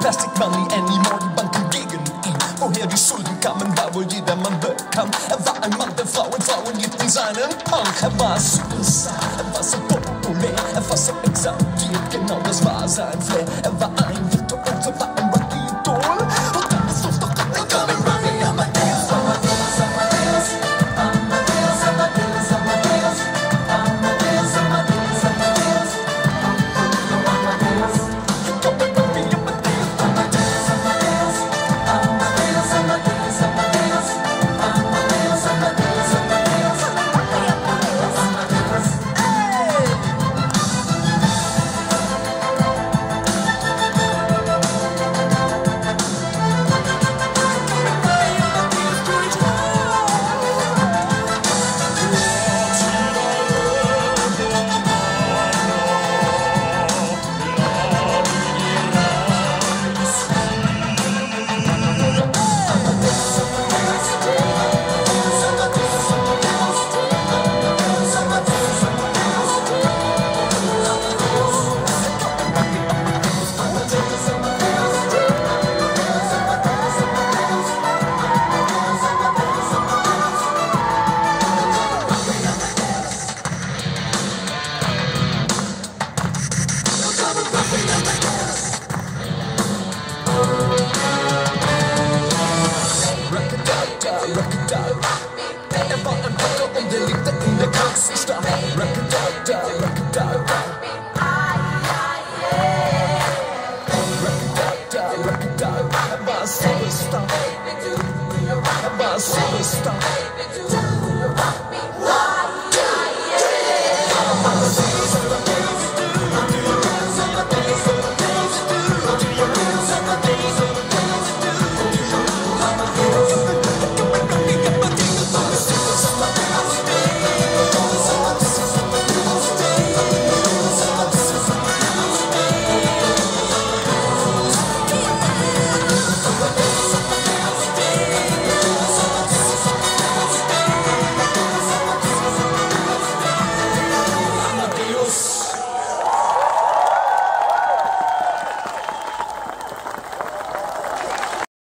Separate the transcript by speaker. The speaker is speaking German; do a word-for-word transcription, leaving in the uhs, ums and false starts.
Speaker 1: Plastic Money anymore, die Banken gegen ihn. Woher die Schulden kamen, war wohl jedermann bekannt. Er war ein Mann der Frauen, Frauen liebten seinen Punk. Er war Superstar, er war so populär, er war so exaltiert, genau das war sein Flair. Er war ein Virtuos, er war ein Rocky-Idol. Und dann ist doch doch Coming Rocky Amadeus, Amadeus, Amadeus, Amadeus, Amadeus, Amadeus, Amadeus, Amadeus, Amadeus, Amadeus. Coming Rocky Amadeus, Amadeus, Amadeus, Amadeus, Amadeus, Amadeus, Amadeus, Amadeus, Amadeus, Amadeus, hey! Er war ein Rocker und er lebte in der Gangster. Rockadada,